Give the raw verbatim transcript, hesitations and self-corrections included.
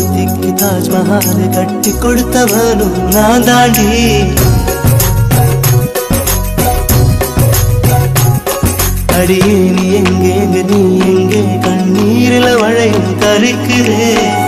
ஒருத்திக்கு தாஜ்மஹால் கட்டி கொடுத்தவனும் நான் தாண்டி. அடியே நீ எங்கே எங்க நீ எங்கே கண்ணீரில வளையும் கருக்குதே.